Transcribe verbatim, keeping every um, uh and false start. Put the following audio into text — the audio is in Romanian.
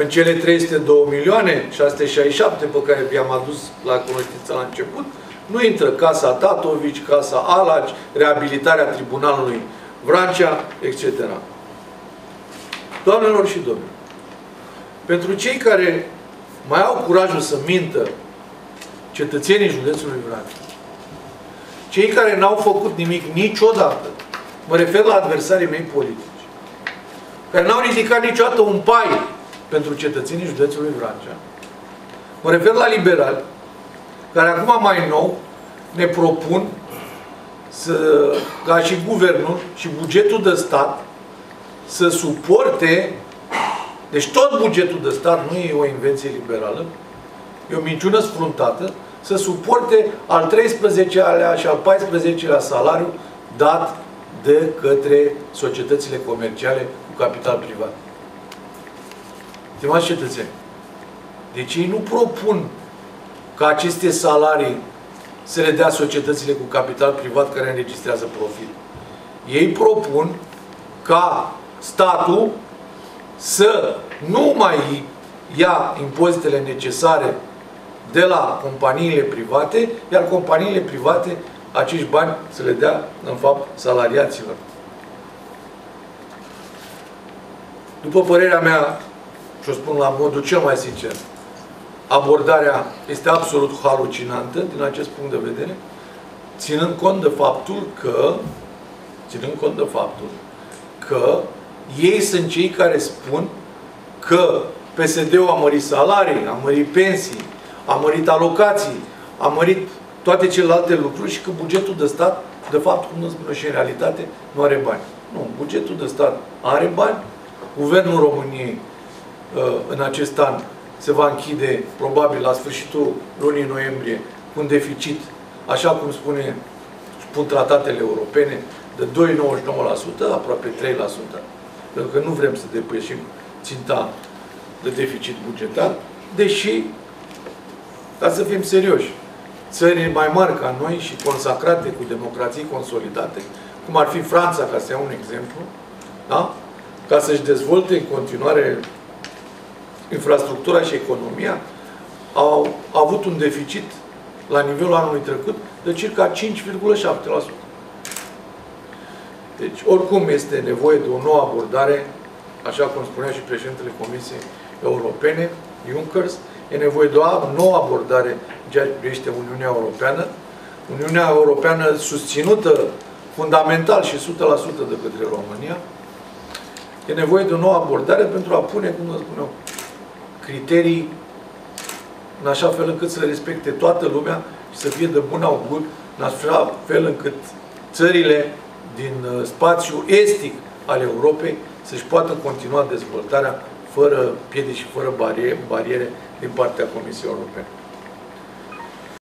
în cele trei sute doi milioane, șase sute șaizeci și șapte pe care vi-am adus la cunoștință la început, nu intră Casa Tatovici, Casa Alaci, reabilitarea Tribunalului Vrancea, et cetera. Doamnelor și domnilor, pentru cei care mai au curajul să mintă cetățenii județului Vrancea, cei care n-au făcut nimic niciodată, mă refer la adversarii mei politici, care n-au ridicat niciodată un pai pentru cetățenii județului Vrancea, mă refer la liberali, care acum mai nou ne propun să, ca și guvernul și bugetul de stat să suporte, deci tot bugetul de stat nu e o invenție liberală, e o minciună sfruntată, să suporte al treisprezecelea și al paisprezecelea salariu dat de către societățile comerciale cu capital privat. Stimați cetățeni, deci ei nu propun ca aceste salarii să le dea societățile cu capital privat care înregistrează profit. Ei propun ca statul să nu mai ia impozitele necesare de la companiile private, iar companiile private acești bani să le dea, în fapt, salariaților. După părerea mea, și o spun la modul cel mai sincer, abordarea este absolut halucinantă din acest punct de vedere, ținând cont de faptul că, ținând cont de faptul că ei sunt cei care spun că P S D-ul a mărit salarii, a mărit pensii, a mărit alocații, a mărit toate celelalte lucruri și că bugetul de stat, de fapt, cum îmi spune și în realitate, nu are bani. Nu, bugetul de stat are bani. Guvernul României în acest an se va închide, probabil, la sfârșitul lunii noiembrie, cu un deficit, așa cum spune, spun tratatele europene, de doi virgulă nouăzeci și nouă la sută, aproape trei la sută. Pentru că nu vrem să depășim ținta de deficit bugetar, deși, ca să fim serioși, țări mai mari ca noi și consacrate cu democrații consolidate, cum ar fi Franța, ca să iau un exemplu, da? Ca să-și dezvolte în continuare infrastructura și economia, au avut un deficit la nivelul anului trecut de circa cinci virgulă șapte la sută. Deci, oricum este nevoie de o nouă abordare, așa cum spunea și președintele Comisiei Europene, Juncker, e nevoie de o nouă abordare în ceea ce privește Uniunea Europeană. Uniunea Europeană susținută fundamental și o sută la sută de către România. E nevoie de o nouă abordare pentru a pune, cum vă spun eu, criterii în așa fel încât să respecte toată lumea și să fie de bun augur, în așa fel încât țările din spațiul estic al Europei să-și poată continua dezvoltarea fără piedici și fără bariere, bariere din partea Comisiei Europene.